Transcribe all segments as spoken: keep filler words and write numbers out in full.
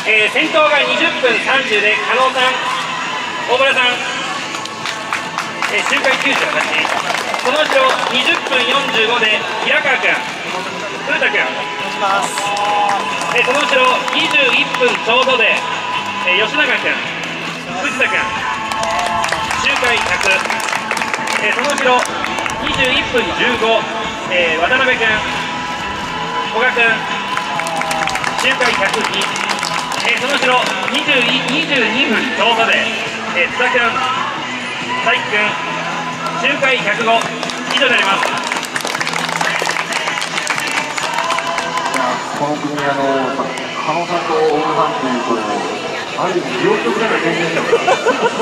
えー、先頭がにじゅっぷんさんじゅうで加納さん、大村さん、えー、周回きゅうじゅうはち、その後ろにじゅっぷんよんじゅうごで平川君、古田君、えー、その後ろにじゅういっぷんちょうどで、えー、吉永君、藤田君、周回ひゃく、えー、その後ろにじゅういっぷんじゅうご、えー、渡辺君、古賀君、周回ひゃくに、えー、その後ろにじゅうにふんちょうどで、えー、津田君、佐伯君、周回ひゃくご、以上になります。 この組、あの加納さんと大村さんというと、ある意味、両極端な選手でしたから。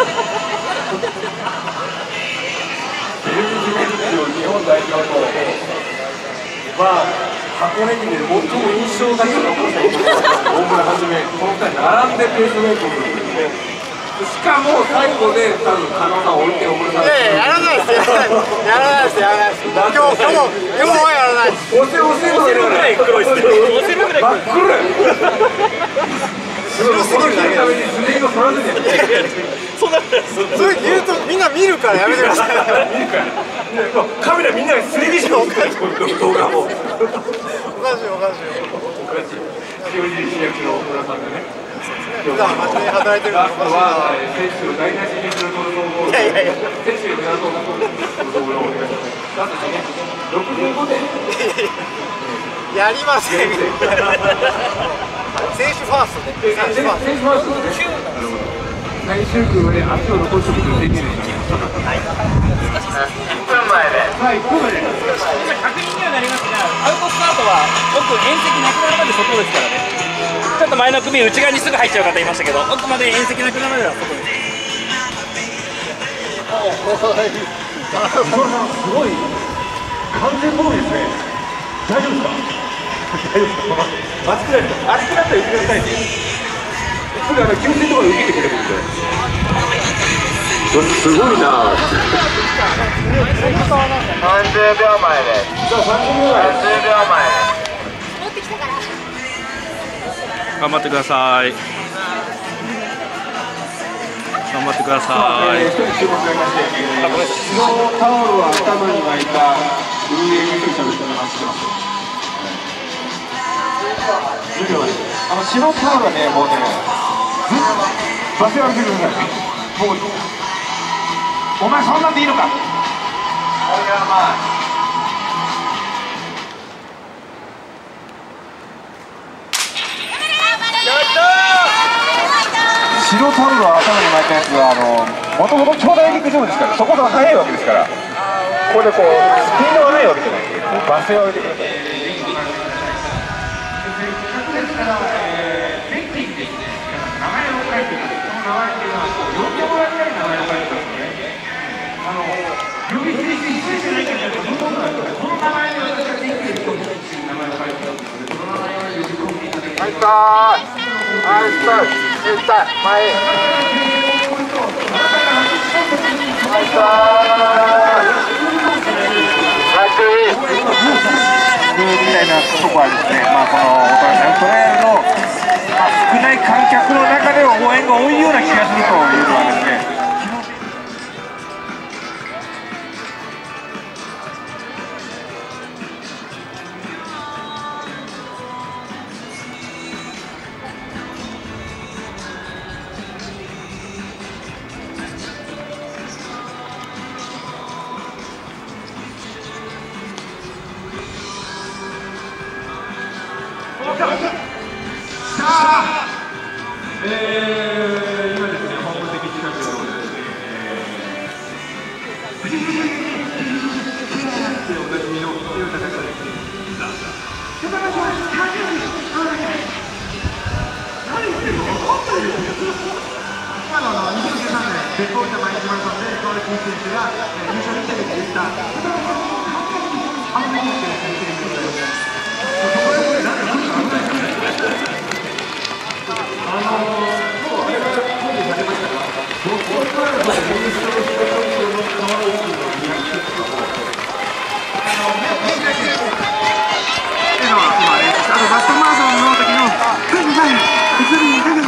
ベルギー日本代表と、まあ、箱根駅で最も印象だけ残した人大村はじめ、このふたり並んでペースメイクをするんですね。しかも最後で多分加納さんを置いて大村さん。 いやいや、やらないですよ。やらないですやらないです。今日今日も今日はやらないです。 押せ押せのぐらい黒いですね。 押せるぐらい真っ黒い。そのためにスネークを取らせてる。 そんなことないです。 それ言うとみんな見るからやめてください。 見るから。カメラみんながすり切ってますからこの動画も。おかしいおかしい。 おかしい。塩尻市役所の大村さんがね。 普段真面目に働いてるのラストは選手を台無しにするところを。いやいやいや。選手を目指そうとするところをお願いします。ラストね。ろくじゅうごで。 やりません。選手ファーストね。選手ファースト。選手ファーストね。なるほど。 最終組で足を残しておくと宣言ですね。はい。いっぷんまえで。はい、いっぷんまえで。 今確認にはなりますが、アウトスタートは奥縁石なくなるまで外ですからね。ちょっと前の組内側にすぐ入っちゃう方いましたけど、奥まで縁石なくなるまでは外です。 すごい完全ボールですね。大丈夫ですか？大丈夫ですか？熱くないですか？熱くなったら言ってくださいね。すぐあの給水とかで受けてくれるんで。すごいな。 さんじゅうびょうまえです。 さんじゅうびょうまえ。 さんじゅうびょうまえです。 頑張ってください。頑張ってください。 一人注目がいまして、白タオルを頭に巻いた運営関係者の人が走ってます。じゅうびょうまえ。あの白タオルはね、もうね、バスやめてください。もうお前そんなんでいいのか。白タオルを頭に巻いたやつはあのもともと長大陸上ですから、そこが速いわけですから、これでこうスピードがないわけじゃないんで、罵声を上げてください。 はい、スターはい、スタースター前へはい、スターみたいなとこはですね、まあ、この大人さんトライアルの、まあ、少ない観客の中では応援が多いような気がするというのはですね。さあ、えー、今ですね、本部的企画の方でですね、おなじみの清田隆です。何言ってんの？今のにせんじゅうさんねん、別府大分毎日マラソンで川内選手が優勝インタビューで言った、半分にして選手でございます。あのー、もうあれが準備されましたが、僕はもう練習をしているのに変わるというのを見上げてとかも、あの、現在選手っていうのは今練習して、あとバストマラソンの時の、クイズさん、映りにかけて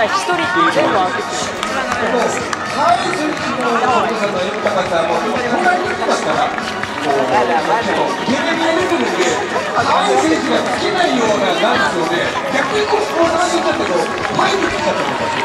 一人全部開けてる。 サービスのお父さんの演歌方も隣に来てますから、ゲレゲレレベルで、ああいう選手がつけないようなダンスをね、逆にこう、こうなっちゃったけど、入ってきちゃったとか。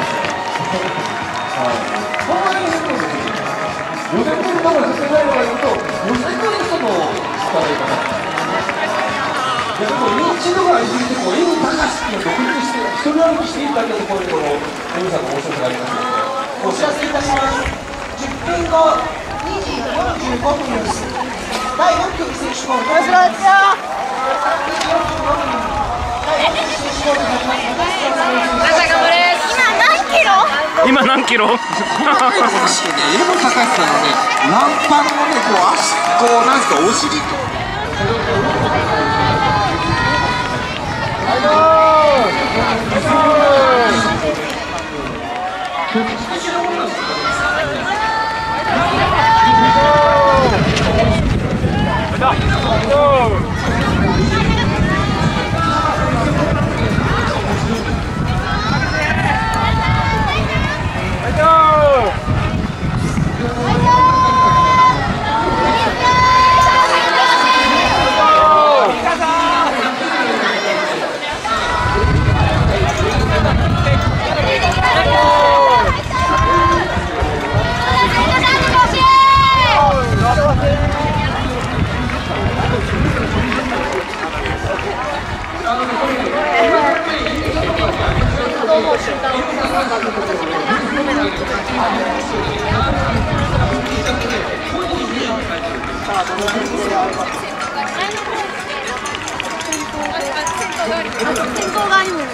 そんなに変動ですよ。予選プロがさせないのが言うと、予選プロの人もしたらいいかな。いやでも認知度がありすぎて、こう、N高橋っていうのを独立して、一人歩きしていただけのところに、この、Nさんの面白さがありますので。 お知らせいたします。じゅっぷんご、にじよんじゅうごふんよりだいろっきょく選手コール。よろしくお願いします。にじよんじゅうごふんよりだいろっきょく選手コールになりますので、頑張れ。今何キロ？ 今何キロ？ N高橋さんのね、軟パンのね、こう足、こうなんですか、お尻と。 先頭側にもいる。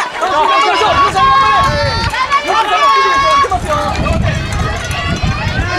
よ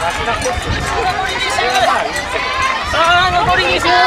さあ残りに周。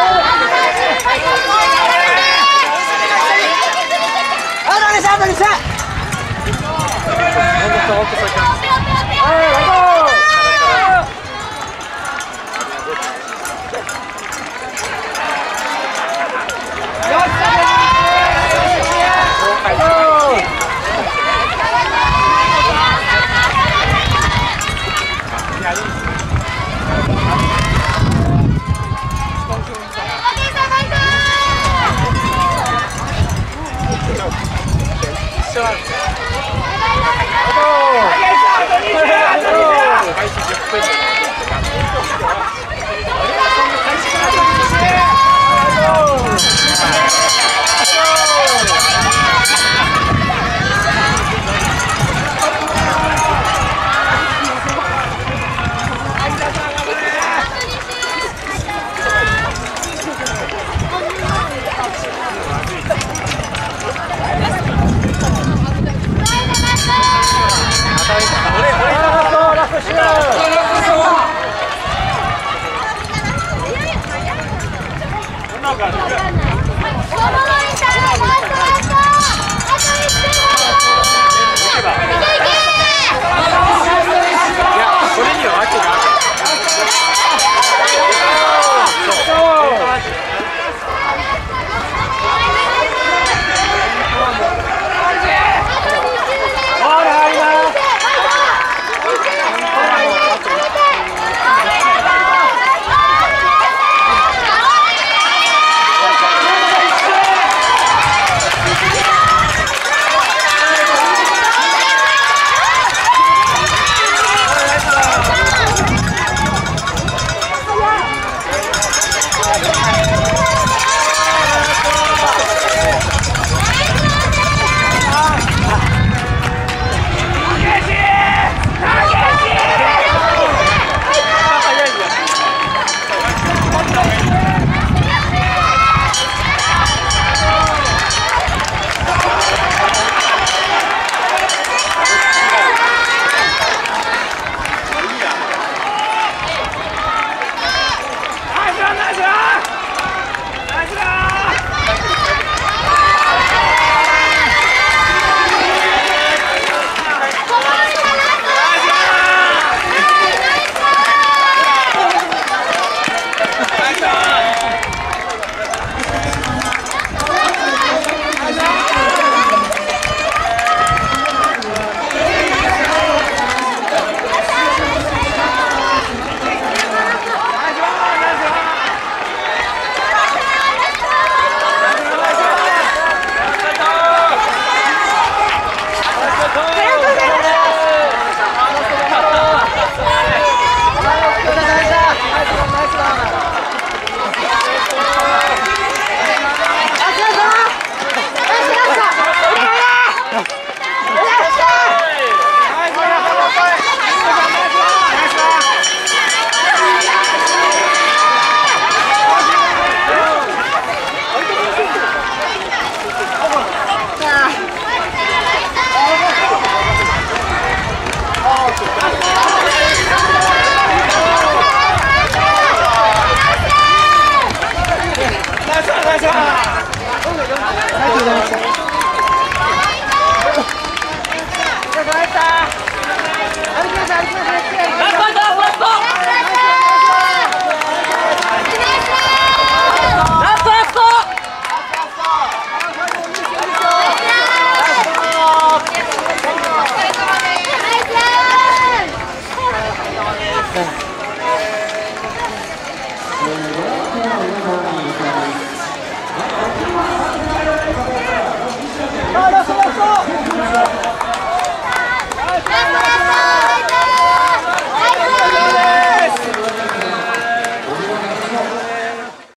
あ、ラスト